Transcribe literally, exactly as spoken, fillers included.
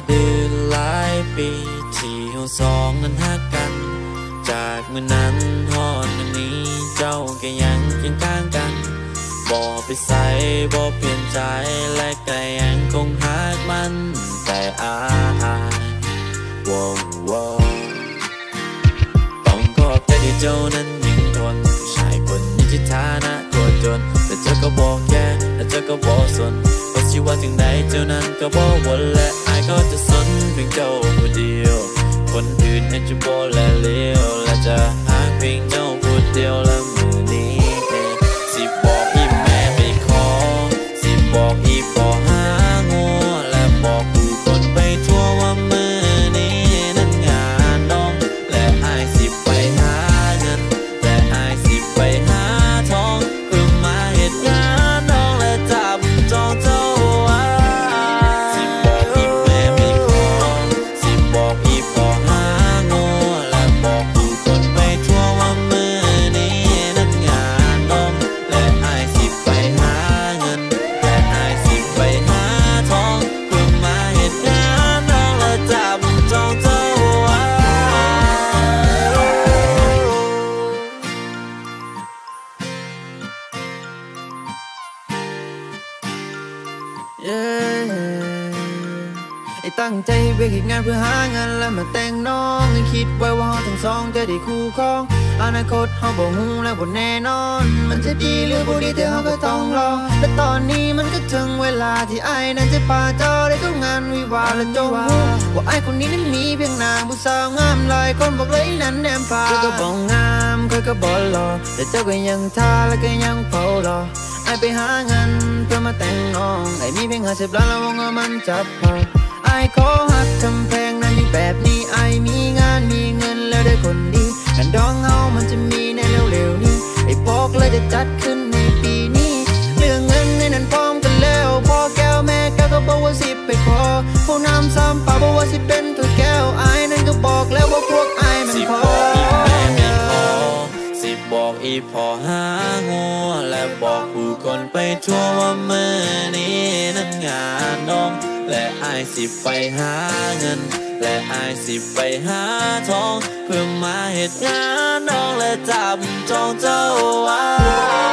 เดือนหลายปีที่เราสองนั้นหักกันจากเมื่อนั้นฮอดวันนี้เจ้าก็ยังเคียงข้างกันบ่ไปใส่บ่เปลี่ยนใจและก็ยังคงหักมันแต่อายว้าวต้องขอบใจที่เจ้านั้นยังทนผู้ชายคนนี้ที่ฐานะตัวจนแต่เจ้าก็บอกแค่แต่เจ้าก็บอกสนเพราะชีวิตถึงใดเจ้านั้นก็บอกวนและอายก็จะสนเพียงเจ้าผู้เดียวคนอื่นอาจจะบอกและเลี้ยวและจะหาเพียงเจ้าผู้เดียวและมือนี้สิบอกอีแม่ไปขอสิบอกอีพ่อหางัวและบอกผู้คนไปทั่วว่ามือนี้นั้นงานน้องและอายสิไปหาเงินและอายสิไปหาทองเพื่อมาเฮ็ดงานน้องและจับจองเจ้าไว้สิบอกอีแม่ไปขอสิบอกอีพ่อหางัวและบอกผู้คนไปทั่วว่ามือนี้นั้นงานน้องและอายสิไปหาเงินและอายสิไปหาทองเพื่อมาเฮ็ดงานน้องและจับจองเจ้าไว้ไอ้ตั้งใจไปเฮ็ดงานเพื่อหาเงินแล้วมาแต่งน้องให้คิดไว้ว่าเราทั้งสองจะได้คู่ครองอนาคตเราบ่ฮู้และบ่แน่นอนมันจะดีหรือบ่ดีแต่เราก็ต้องรอและตอนนี้มันก็ถึงเวลาที่ไอ้นั้นจะพาเจ้าได้เข้างานวิวาห์และจงรู้ว่าไอ้คนนี้นั้นมีเพียงนางผู้สาวงามหลายคนบอกเลยนั้นแนมพาเธอก็บ่งามเธอก็บ่หล่อแต่เจ้าก็ยังท่าและก็ยังเฝ้ารอไอ้ไปหาเงินเพื่อมาแต่งน้องไอ้มีเพียงห้าสิบล้านแล้วว่ามันจับพอไอ้ขอหักทำแพงนั้นอยู่แบบนี้ไอ้มีงานมีเงินแล้วได้คนดีกันดองเฮามันจะมีในเร็วๆนี้ไอ้บอกเลยจะจัดขึ้นในปีนี้เรื่องเงินในนั้นพร้อมกันแล้วพ่อแก้วแม่แก้วก็บอกว่าสิไปขอเขาน้ำซ้ำปากบอกว่าสิเป็นตัวแก้วไอ้นั้นก็บอกแล้วว่าพวกไอ้มันพอสิบอกอีพ่อหางัวและบอกผู้คนไปทั่วว่ามือนี้นั้นงานน้องและอายสิไปหาเงินและอายสิไปหาทองเพื่อมาเฮ็ดงานน้องและจับจองเจ้าไว้